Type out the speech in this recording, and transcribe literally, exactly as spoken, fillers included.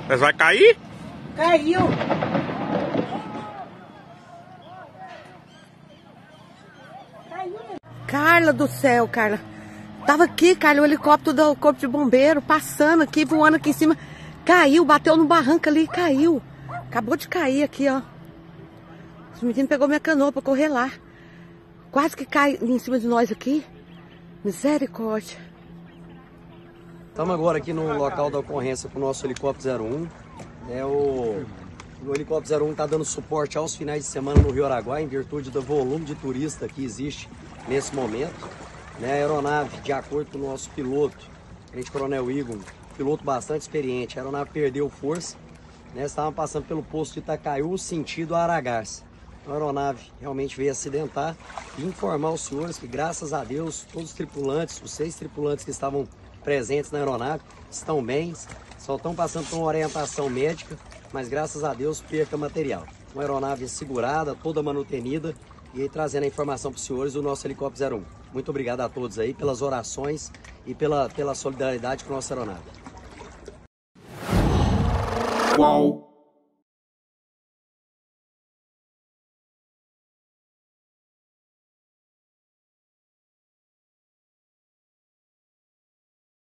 Mas vai cair? Caiu. Caiu. Carla do céu, Carla. Tava aqui, Carla, o helicóptero do corpo de bombeiro passando aqui, voando aqui em cima. Caiu, bateu no barranco ali e caiu. Acabou de cair aqui, ó. Os meninos pegou minha canoa pra correr lá. Quase que cai em cima de nós aqui. Misericórdia. Estamos agora aqui no local da ocorrência com o nosso helicóptero zero um. É o, o helicóptero zero um está dando suporte aos finais de semana no Rio Araguaia, em virtude do volume de turista que existe nesse momento. Né, a aeronave, de acordo com o nosso piloto, Tenente Coronel Igor, piloto bastante experiente, a aeronave perdeu força, né, estavam passando pelo posto de Itacaiú, sentido Aragarça. A aeronave realmente veio acidentar e informar os senhores que, graças a Deus, todos os tripulantes, os seis tripulantes que estavam presentes na aeronave, estão bem, só estão passando por uma orientação médica, mas graças a Deus, perca material. Uma aeronave segurada, toda manutenida, e aí trazendo a informação para os senhores do nosso helicóptero zero um. Muito obrigado a todos aí pelas orações e pela, pela solidariedade com a nossa aeronave. Qual?